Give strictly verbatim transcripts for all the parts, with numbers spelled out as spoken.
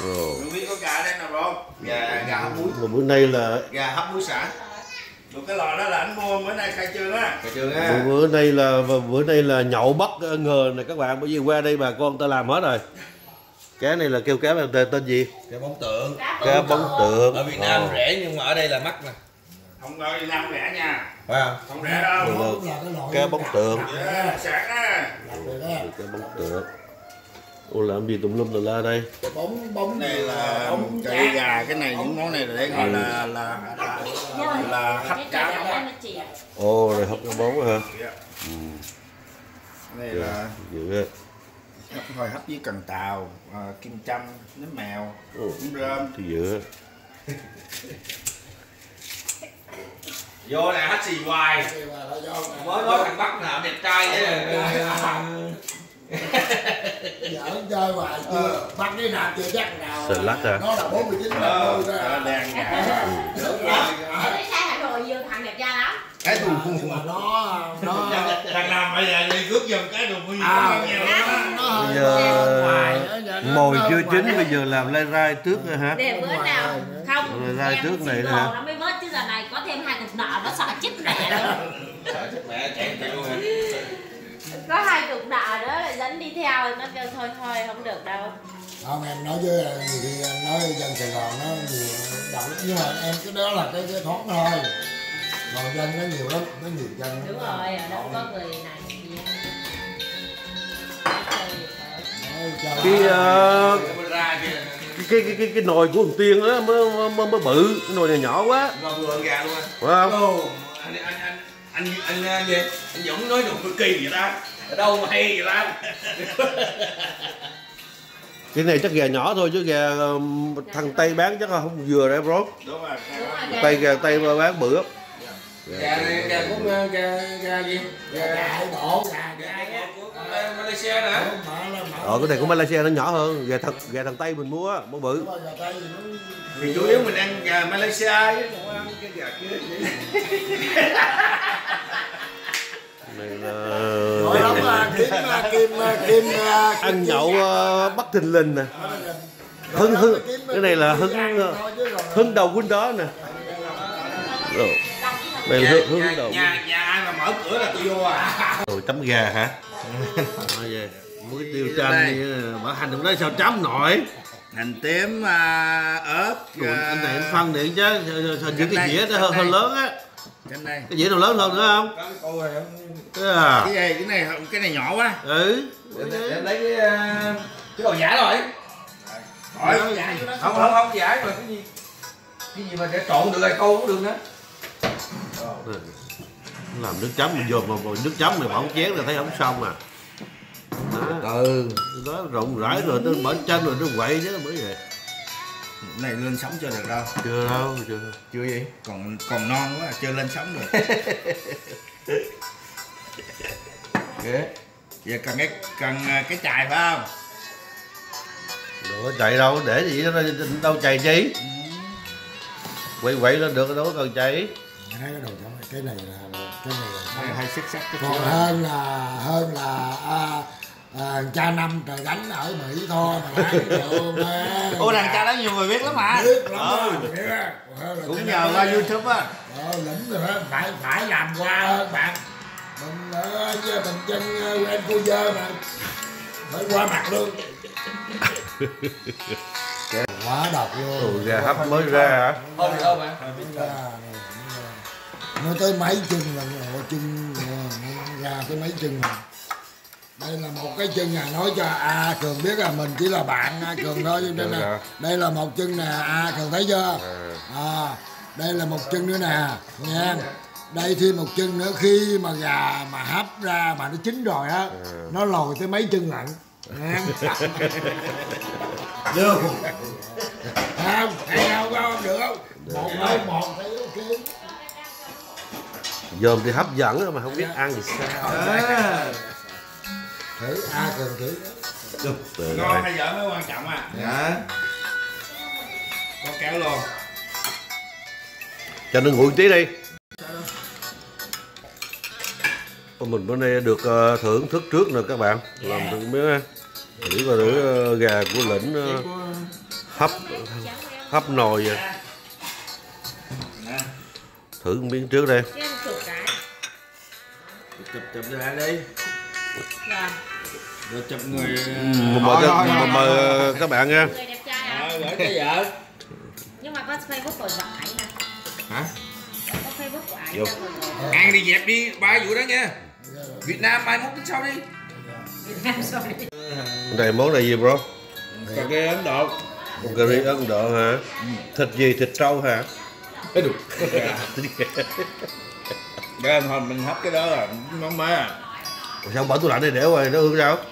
Rồi. Biết có gà đây nào bro? Gà gà hấp muối. Mà bữa nay là gà hấp muối xả. Được cái lò đó là anh mua bữa nay khai trương á. Khai trương á. Bữa nay là bữa nay là nhậu bắt ngờ này các bạn, bởi vì qua đây bà con ta làm hết rồi. Cá này là kêu cá là tên, tên gì? Cá bóng tượng. Cá bóng tượng. Ở Việt Nam oh. rẻ nhưng mà ở đây là mắc nè. Không ở Việt Nam rẻ nha. Phải không? Không rẻ đâu. Cá bóng tượng. Yeah, sẵn á. Cá bóng tượng. Ủa làm gì tùm lum là la đây? Bóng bóng này là bóng cây gà, cái này những món này là để gọi là là là, là hấp cá bóng. Ồ, này hấp cá bóng hả? Ừ. Cái này là dữ hấp thôi, hấp với cần tàu, à, kim châm, nấm mèo, nấm rơm. Thì dữ. Vô nè, hắt xì hoài. Mới nói thằng Bắc nào đẹp trai thế là giỡn chơi hoài chưa bắt cái nào chưa chắc nào. Sờ lắc à? Nó là bốn mươi chín năm thôi đó. Đen gà. Thấy Hà Nội vừa thằng đẹp trai lắm. Cái đồ nhưng mà nó nó thằng nào bây giờ đi cướp giùm cái đồ nguy hiểm. Bây giờ mồi chưa chín, bây giờ làm lai rai trước rồi hả? Để bữa nào không lai rai trước này nữa hả? Nó mới vớt chứ giờ này có thêm hai cục nợ nó sợ chết mẹ luôn. Sợ chết mẹ chạy tiêu hả? Có hai cục nợ nữa lại dẫn đi theo, nó kêu thôi thôi không được đâu. Không, em nói với nhiều khi em nói dân Sài Gòn nó nhiều động, nhưng mà em cái đó là cái cái thoáng thôi, còn dân nó nhiều lắm, nó nhiều dân. Đúng rồi, ở đâu có người này gì cái, uh, cái, cái, cái, cái nồi của thằng Tiên á mới, mới, mới bự, cái nồi này nhỏ quá. Nồi vừa gà luôn à. Phải không? Anh anh anh anh anh anh gì? Anh Dũng nói đồ cực kỳ vậy ta? Ở đâu mà hay vậy ta? Cái này chắc gà nhỏ thôi chứ gà thằng Tây bán chắc là không vừa đấy bro. Đúng rồi. Tây gà Tây bán bự lắm. Gà này gà cũng gà gà gì? Gà gà bộ gà gà của Malaysia nè. Ờ cái này của Malaysia nó nhỏ hơn, gà thằng gà thằng Tây mình mua á, mới bự. Thì chủ yếu mình ăn gà Malaysia chứ không ăn cái gà kia gì. Này là kim kim kim ăn nhậu uh, Bắc Thình Lình nè. Hưng hưng cái này là hưng hưng đầu quân đó nè. Rồi. Đây là hưng hưng đầu. Nhà nhà ai mà mở cửa là tôi vô à. Rồi tấm gà hả? Nói về muối tiêu chanh mở hành trong đó sao chấm nổi. Hành tím, à, ớt. Ủa, anh này anh phân điện chứ hình như cái dĩa nó hơi, hơi lớn á. Cái này. Cái dĩa nào lớn hơn nữa không? Cái, à. cái này cái này cái này nhỏ quá. Ừ. Để lấy cái cái đồ giả rồi. Rồi. Không không không giả mà cái gì? Cái gì mà để trộn được rồi câu cũng được nữa. Làm nước chấm mình vô mà nước chấm này bỏ chén là thấy không xong à. Đó. Ừ, đó rộng rãi rồi tôi mở chân rồi nó quậy chứ bởi vậy. Cái này lên sóng chưa được đâu. Chưa đâu, chưa. Chưa gì? Còn còn non quá, chưa lên sóng được. Okay. Giờ cần cái cần cái chài phải không? Đâu có chạy đâu, để gì đó đâu chạy chi. Ừ. Quậy quậy lên được đâu có cần chạy. Cái đầu cái này là cái này là hay xích sắc còn hơn là hơn là à, à, cha năm trời đánh ở Mỹ thôi mà bán rượu mà. Ô đàn cha đó nhiều người biết lắm mà. Biết lắm ừ. Đó. Cũng nhờ qua YouTube á. Ờ, lĩnh rồi đó, phải phải làm qua hơn bạn. Mình ở mình chân quen cô dơ mà phải qua mặt luôn. Quá độc luôn. Ừ, gà hấp mới ra hả? Không được đâu mà. Nó tới mấy chân là chân ra tới mấy chân rồi. Đây là một cái chân nè, nói cho A Cường biết là mình chỉ là bạn A Cường thôi, chứ đây là đây là một chân nè, A Cường thấy chưa? À, đây là một chân nữa nè, nha. Đây thêm một chân nữa, khi mà gà mà hấp ra mà nó chín rồi á, nó lồi tới mấy chân lận. Được. Không, thấy không, không được không? Một thôi một thấy ok. Dòm thì hấp dẫn mà không biết ăn thì sao. À. Thử A Cường thử. Được. Ngon hay dở mới quan trọng à. Dạ. Có kéo luôn. Cho nó nguội tí đi. Mình bữa nay được uh, thưởng thức trước nè các bạn. Làm thử miếng thử coi thử uh, gà của Lĩnh uh, hấp hấp nồi vậy. Thử một miếng trước đây. Chụp chụp ra đi. Rồi chụp người mời các, mời các bạn nha. Người đẹp trai à? Ờ, gửi cái vợ. Nhưng mà có Facebook của vợ ảnh nè. Hả? Có Facebook của ảnh. Vô. Ăn đi dẹp đi ba vụ đó nha. Việt Nam mai mốt tính sau đi. Việt Nam sao đi? Đây món này gì bro? Cà ri Ấn Độ. Cà ri Ấn Độ hả? Thịt gì? Thịt trâu hả? Cái được. Để hồi mình hấp cái đó là món mới à. Sao bỏ tủ lạnh này để ngoài nó hương sao?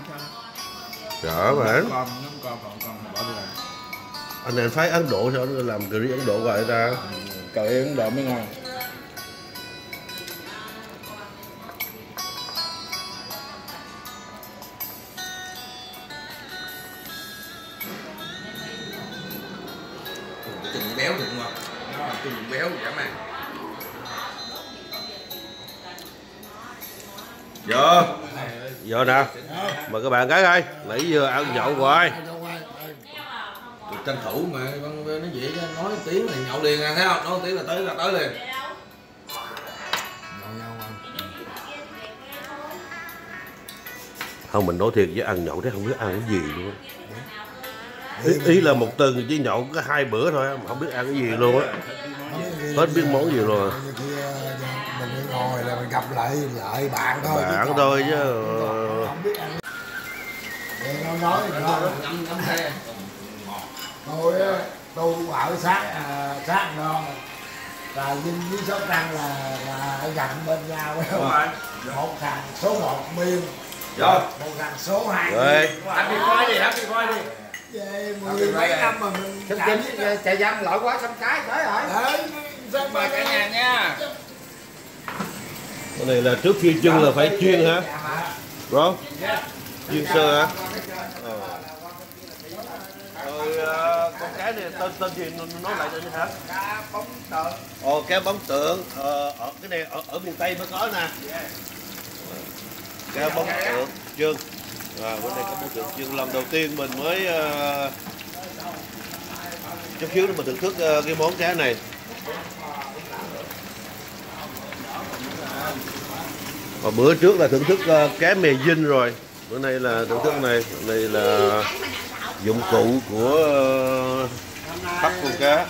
Rõ mà. Còn còn còn còn bỏ tủ lạnh. Anh này phái Ấn Độ sao nó làm cà ri Ấn Độ vậy ta? Cà ri Ấn Độ mới ngon. Chừng béo được không? Chừng béo dã man. Vô. Vô nè. Mời các bạn cái coi. Nãy giờ ăn nhậu rồi. Tranh thủ mà nó dễ chứ nói tiếng là nhậu liền à, thấy không? Nói tiếng là tới là tới liền. Không, mình nói thiệt với ăn nhậu thế không biết ăn cái gì luôn. Ý, ý là một tuần chỉ nhậu có hai bữa thôi, không biết ăn cái gì luôn á. Hết biết món gì rồi. Mình ngồi là mình gặp lại lại bạn thôi. Bạn thôi chứ. Không biết ăn. Nó nói nó Ngâm ngâm xe. tôi tôi ở sát sát non là Vinh với Sóc Trăng là là gần bên nhau. Một thằng số một Miên. Rồi. Một thằng số hai. Rồi. Happy coi đi, happy coi đi. Về mười mấy năm mà mình Chính chạy dâm lỗi quá xong cái tới rồi. Đấy, Mời cả nhà nha. Cái này là trước khi chưng là phải chiên hả? Bro? Chiên sơ hả? Ờ. Rồi uh, con cái này tên tên gì nói lại tên hả? Cá bóng tượng. Ồ, cá bóng tượng. Ờ, ở cái này ở, ở miền Tây mới có nè. Cá bóng tượng chưng. À, bữa nay có bóng tượng chưng lần đầu tiên mình mới uh, chút xíu nữa mình thưởng thức uh, cái món cá này. Và bữa trước là thưởng thức uh, cá mè Vinh rồi, bữa nay là thưởng thức này, đây là dụng cụ của uh, bắt con cá,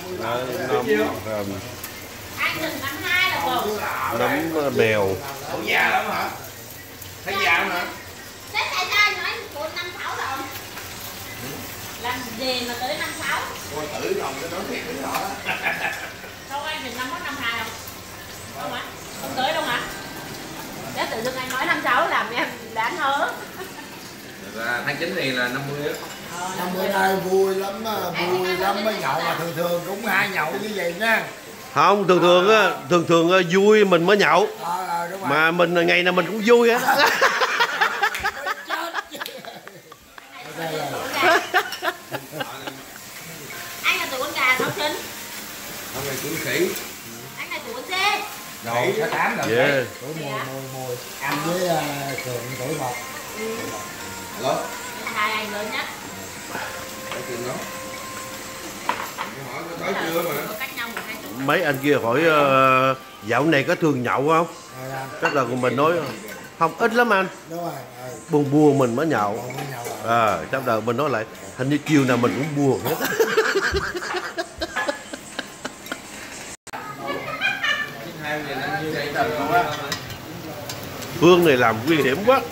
nấm nấm bèo. Cậu già lắm hả? Thấy già lắm hả? Thế tại sao anh nói của năm sáu rồi? Làm gì mà tới năm sáu? Ôi tử lòng cái nói thiệt cái đó. Đâu anh mình năm mất năm hai đâu? Không hả? Không tới đâu hả? Để tự dưng anh nói năm sáu làm em đáng hớ. Tháng chín này là năm mươi á. năm mươi nay vui lắm, vui lắm mới nhậu mà thường thường cũng hai nhậu như vậy nha. Không, thường thường á, thường thường á, vui mình mới nhậu. À, à, mà mình ngày nào mình cũng vui á. Anh là tụi con gà sáu chín. Ông này cũng khỉ. Anh là tụi con dê. Rồi, sáu tám rồi. Yeah. Tuổi mùi mùi mùi. Anh với uh, Cường tuổi một. Lớn. Hai anh lớn nhất. Cái chuyện đó. Hỏi có tới chưa mà. Có cách nhau một hai tuổi. Mấy anh kia hỏi uh, dạo này có thường nhậu không? Chắc là mình nói không, ít lắm anh. Đúng rồi. Buồn buồn mình mới nhậu. À, chắc là mình nói lại hình như chiều nào mình cũng buồn hết. Phương này làm nguy hiểm quá.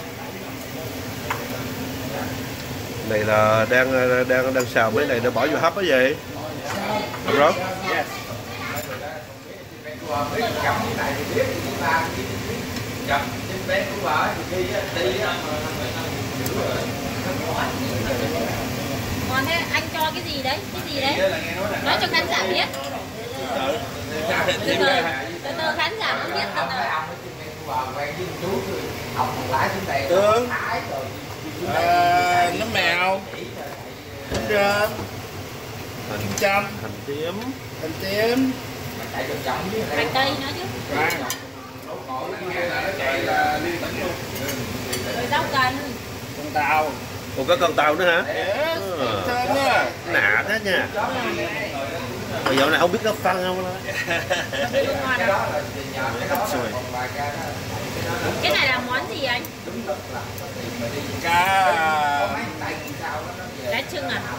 Này là đang đang đang xào mấy này để bỏ vô hấp á vậy. Đúng không? Còn thế anh cho cái gì đấy? Cái gì đấy? Nói cho khán giả biết. Từ từ, từ từ khán giả muốn biết từ từ. Tương. À, nấm mèo. Nấm rơm. Hành châm. Hành tím. Hành tím. Hành tây nữa chứ. Rồi rau cần. Con tàu. Còn có con tàu nữa hả? Thêm á. Nè. hết nha. Mà dạo này không biết nó phân không đó. Cái này là món gì anh? Cá Cá trưng à?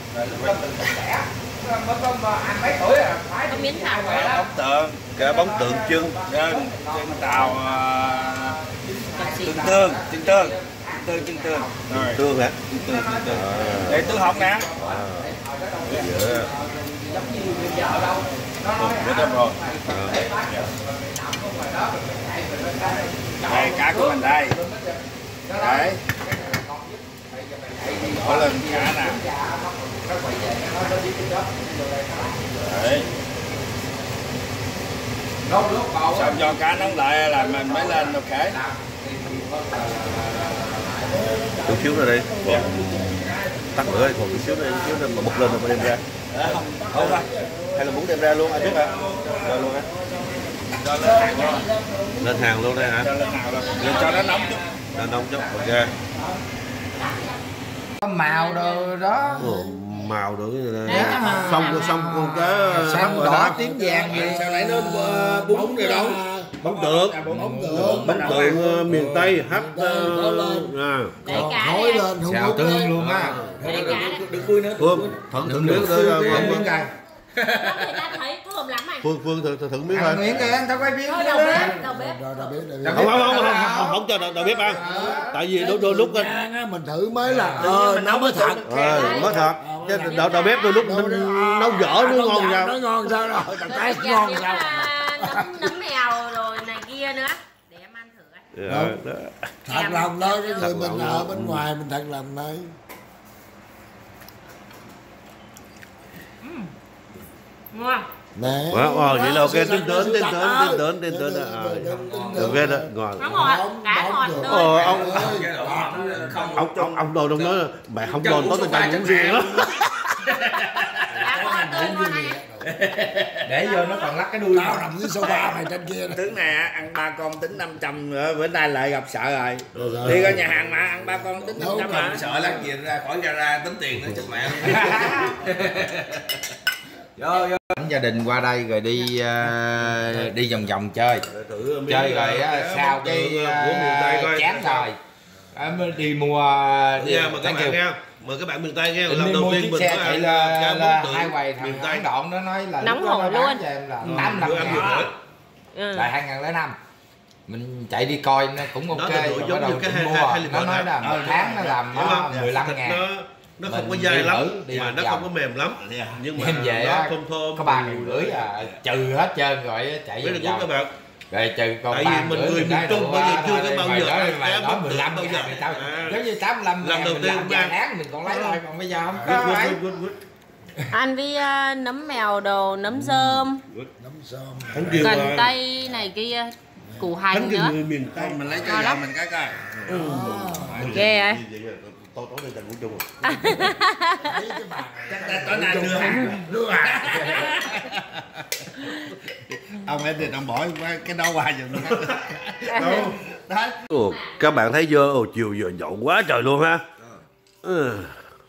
Có miếng thảo cá bóng tượng, Cá bóng tượng trưng. chân chân tàu tương tương tương tương tương tương tương rồi Tương hả? tương tương tương tương để tương hồng nè. Dạ. Biết đâu rồi. Đây cá của mình đây. Đấy. Bỏ lên cá nè. Đấy. Xong cho cá nóng lại là mình mới lên ok. Chút xíu nữa đi. Còn tắt lửa còn chút xíu nữa, chút xíu nữa mà bật lên rồi đem ra. Không rồi. Hay là muốn đem ra luôn anh biết hả? Rồi luôn á. Cho lên hàng luôn. Lên hàng luôn đây hả? Cho lên hàng luôn. Rồi cho nó nóng chút. Nó nóng chút. Ok. Màu đồ đó. Ồ, màu được cái này Đấy, nè. màu Xong vàng, rồi xong màu con cá Xanh đỏ tím vàng gì. Sao nãy nó bún rồi đâu? bóng tượng. Bóng tượng. Bóng tượng uh, miền Tây hát uh, à. Đấy cá Khói đây anh. lên không Xào có tương cái- luôn á. Đấy cá đây. Được khui nữa. Phương thử thử miếng thôi. Miếng cay. Người ta thấy thơm lắm anh. Phương Phương thử thử, thử miếng thôi. Ăn miếng kìa, anh tao quay phim. Thôi đầu bếp, đầu bếp. Rồi, rồi biết, rồi biết. Đâu Không biết. không không không không, không cho đầu, đầu bếp ăn. Tại vì đôi đôi lúc anh Ăn á, mình thử mới là ờ nó mới thật. ờ nói thật chứ đầu, đầu bếp đôi lúc mình nấu dở nó ngon sao. Nó ngon sao rồi, thằng cái Kèm ngon miếng, sao. à, nấm, nấm mèo rồi này kia nữa. Để em ăn thử anh. Dạ, đó. Thật lòng đó, cái người Thật mình lòng ở đó. bên ngoài mình thật lòng đấy. Ngon. Nè. Wow, wow, vậy là ok, Sự tin thật, tưởng, sự tin thật tưởng, ơi. tin tưởng, tin tưởng. Tin À, tưởng, tin được tưởng. ghê đó, ngon. Nó ngọt, cá ngọt được. tươi. Ờ, ông Cái độ ngọt nó không. ông ông ông đồ đông nói là mẹ không đồ tối tao cho uống riêng đó. Cá ngọt tươi ngon anh. Để vô nó còn lắc cái đuôi. Tao nằm dưới sofa mày trên kia nè. Tướng này á, ăn ba con tính năm trăm nữa, bữa nay lại gặp sợ rồi. Rồi, rồi. Đi coi nhà hàng mà ăn ba con tính năm trăm mà. Sợ lắc gì ra khỏi ra ra tính tiền nữa chết mẹ. Vô vô. Gia đình qua đây rồi đi uh, đi vòng vòng chơi. Chơi rồi á, sau cái uh, chán rồi. À, mới đi mua đi Nha mà các bạn nghe, mời các bạn miền Tây nghe, Định lần đi đầu mua tiên chiếc mình xe có chạy ăn là, cá là bóng tượng hai quầy thằng miền Tây. Ấn Đoạn nó nói là Nóng lúc đó hổi nó bán luôn. cho em là Ừ, tám năm bữa ăn vừa ngàn. rồi. Ừ. Là hai nghìn lẻ năm. Mình chạy đi coi nó cũng ok. Nó là rồi giống bắt như đầu cái cũng hai- mua. hai- hai Nó nói là Ờ, một tháng nó làm Hiểu nó không? mười lăm Thịt ngàn. nó nó không có Mình dai đi lắm thử, đi mà vòng nó vòng. không có mềm lắm nhưng mà Em về nó á, thơm thơm. có ba ngàn rưỡi à, trừ hết trơn rồi chạy Biết vòng là các vòng. bạn. Rồi trừ còn Tại ba vì ngàn mình rưỡi người mình miền nói Trung đủ bao giờ quá, chưa thôi, có bao mày giờ nói- ăn mày cá nói bóng mười tượng lăm bao ngàn giờ. thì tao À. giống như tám mươi lăm Lần ngàn đầu mình tiên làm ăn. vài tháng mình còn lấy thôi, còn bây giờ không Good, có good, ấy. good, good, good. Ăn với uh, nấm mèo đồ, nấm rơm, Nấm sơm. Hắn kêu cần là- tây này kia, củ hắn hành kêu nữa. người miền Tây. Mình lấy cho Ngon vợ lắm. mình cái coi. Ghê ấy. Tôi tối nay Trần Quốc Trung rồi. Thấy cái bà. Chắc là tối nay đưa hàng. Đưa hàng. Ông ấy thì ông bỏ cái đó qua giùm nó. Đâu. Đấy. Ồ, các bạn thấy chưa? Ồ, chiều giờ nhậu quá trời luôn ha. Ừ.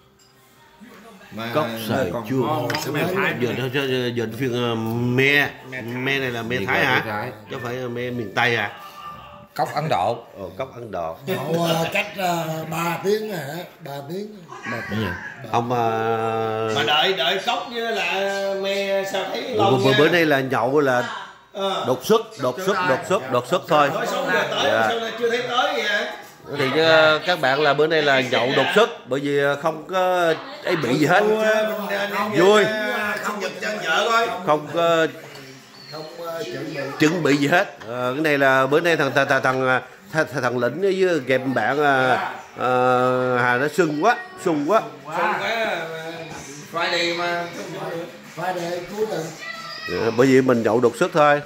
Mà Cốc sài còn chua. ngon lắm. Giờ giờ giờ giờ phiên uh, me. Me này là me Thái hả? Chứ phải uh, me miền Tây à? Cốc Ấn Độ. Ồ, cốc Ấn Độ. Nhậu ờ, cách ờ, ba tiếng hả? ba tiếng. Ông uh, Mà đợi đợi cốc với là me sao thấy lâu bữa, bữa, nha. bữa nay là nhậu là Ờ. đột xuất, đột xuất, đột xuất, đột xuất thôi. Nói sáu giờ tới Dạ. sao lại chưa thấy tới vậy hả? Thì uh, các bạn là bữa nay là nhậu đột xuất bởi vì không có ấy bị gì hết. Vui. Không giật chân vợ coi. Không có Không ờ, chuẩn bị. chuẩn bị gì hết. Ờ, cái này là bữa nay thằng thằng thằng thằng, thằng, thằng lĩnh với kèm bạn uh, uh, Hà nó sưng quá, sung quá. Xong quá Friday mà. Phải để cuối tuần. Ờ, bởi vì mình nhậu đột xuất thôi.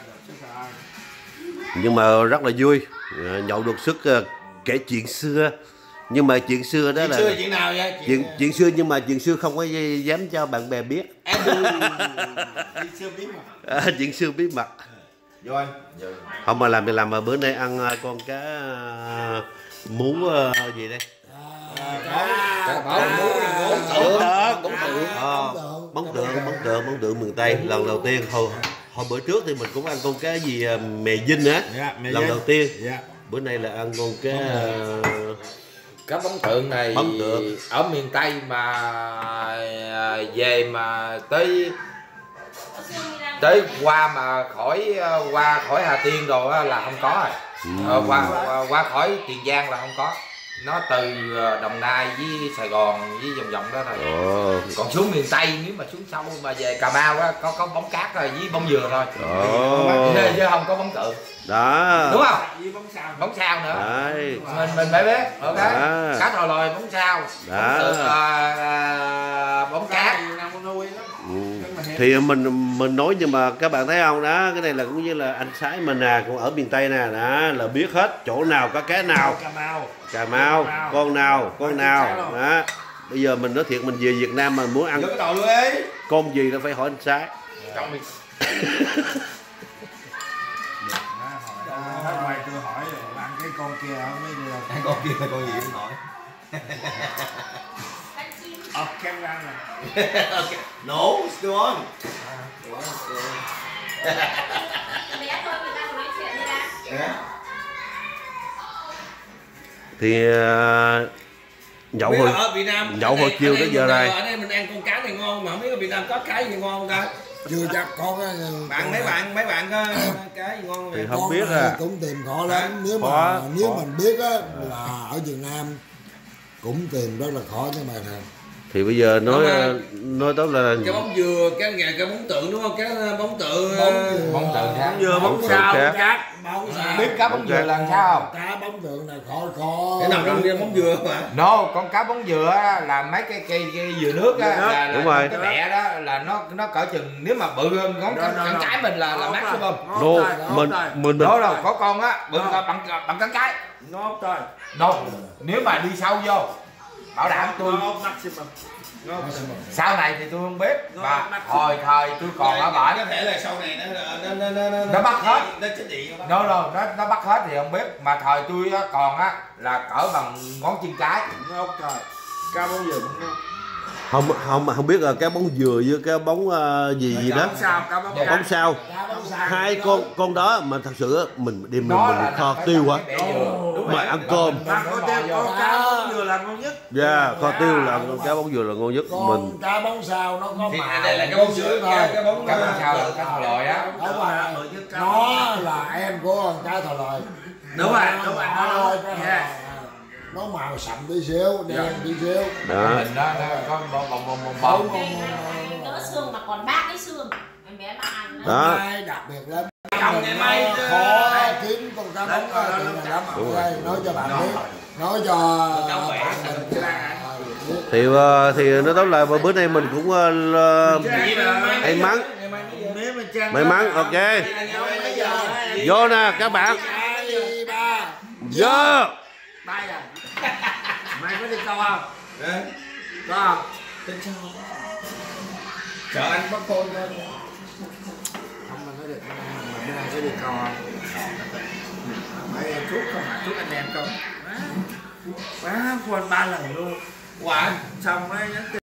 Nhưng mà rất là vui. Ờ, nhậu đột xuất uh, kể chuyện xưa. Nhưng mà chuyện xưa đó Chuyện là xưa chuyện nào vậy? chuyện chuyện xưa nhưng mà chuyện xưa không có dám cho bạn bè biết. Em đừng chuyện xưa biết mà. À, chuyện xưa bí mật. Vô anh. Không mà làm thì làm mà bữa nay ăn uh, con cá uh, mú uh, gì đây? À, Bảo muốn muốn tượng tượng bóng tượng ờ, bóng tượng bóng tượng bóng tượng miền Tây lần đầu tiên hồi hồi bữa trước thì mình cũng ăn con cái gì mè dinh á, lần đầu tiên. Bữa nay là ăn con cái cái bóng tượng này bóng tượng ở miền Tây mà về mà tới tới qua mà khỏi qua khỏi Hà Tiên rồi là không có rồi. Ừ. Qua, qua qua khỏi Tiền Giang là không có, nó từ Đồng Nai với Sài Gòn với vòng vòng đó thôi. Ồ. Còn xuống miền Tây nếu mà xuống sâu mà về Cà Mau á có có bóng cát rồi với bóng dừa thôi. Ồ. Chứ không có bóng tượng Đó đúng không? Bóng sao nữa. Đấy. mình mình phải biết ok. Đó. Cá thò lòi bóng sao, bóng tượng, à, à, bóng cát. Ừ. Thì mình mình nói nhưng mà các bạn thấy không đó, cái này là cũng như là anh Sái mình nè, cũng ở miền Tây nè, đó là biết hết chỗ nào có cá nào, Cà Mau, Cà Mau, con nào con nào đó. Bây giờ mình nói thiệt, mình về Việt Nam mà muốn ăn con gì là phải hỏi anh Sái. ngoài tôi hỏi ăn cái con kia không biết được. Ăn con kia là con gì em hỏi. Ờ, kem răng này. Okay. No, still on. Bé thôi người ta nói chuyện đi ra. Thì uh, nhậu hồi ở Việt Nam nhậu hồi chiều tới giờ này. Ở đây mình ăn con cá này ngon mà không biết ở Việt Nam có cái gì ngon không ta? Chưa chắc có cái Bạn mấy bạn mấy bạn có cái gì ngon không? Thì Vậy? không biết à. Cũng tìm khó lắm, nếu mà Khó, nếu khó. mình biết á là ở Việt Nam cũng tìm rất là khó chứ mà nè. Thì bây giờ nói Mà- nói tốt là Cái bóng dừa, cái nghề cái bóng tượng đúng không? Cái bóng tượng Bóng dừa. Bóng tượng khác. bóng dừa, bóng Bóng sao, tượng bóng cát. Bóng sao? Biết cá bóng dừa là làm sao không? Cá bóng tượng này khó khó. Cái nằm trong cái bóng dừa mà. No, con cá bóng dừa á, là mấy cái cây, cây dừa nước á, là, là Đúng rồi. cái bẹ đó là nó nó cỡ chừng, nếu mà bự hơn ngón cẳng cẳng cái mình là là maximum. đô mình mình mình Đó đâu có con á bự bằng bằng cẳng cái. Ngon rồi. No, nếu mà đi sâu vô bảo đảm tôi Ngon maximum. Ngon. sau này thì tôi không biết, mà hồi thời tôi còn ở bển Có thể là sau này nó nó nó nó nó, nó bắt hết. Nó chết điện nó bắt. nó no, nó nó bắt hết thì không biết, mà thời tôi á, còn á là cỡ bằng ngón chân cái. Ngon trời. Cá bóng dừa cũng ngon. không không không biết là cái bóng dừa với cái bóng uh, gì gì đó, Bóng sao, cá bóng bóng sao, hai con con đó mà thật sự á, mình đem mình, Nó mình là kho phải tiêu bằng á, cái bẹ dừa. Đúng mà rồi. ăn cơm. Mà có tiêu có cá bóng dừa là ngon nhất. Dạ, kho tiêu là cái bóng dừa là ngon nhất. Con Mình cá bóng sao nó có Thì màu. đây là cái bóng dừa thôi. Cái bóng cá bóng sao là cá thò lòi á. Đó mà nó là em của con cá thò lòi. Đúng rồi, đúng rồi, nó Nó đúng. nó- nó màu sậm tí xíu, đen tí xíu. đó Mình đó nó có bong bong bong bong Bóng bong. Đỡ xương mà còn ba cái xương. Em bé mà ăn nó. đó. Mai đặc biệt lắm. Cầm ngày mai chứ. Khó kiếm con cá bóng á, thì là lắm. Đây, nói cho bạn biết, nói cho bạn mình biết. Thì uh, thì nó tóm lại bữa nay mình cũng uh, may mắn may mắn. Ok, vô nè các bạn, Hai, ba. vô. Đây à. Mày có đi câu không? Có không? Sợ anh bắt khôn thôi. Không mà nói được, mà bữa nay có đi câu không? Mấy em thuốc không hả? Thuốc anh em không? Quá quên ba lần luôn. Quả Xong mới nhắn tin.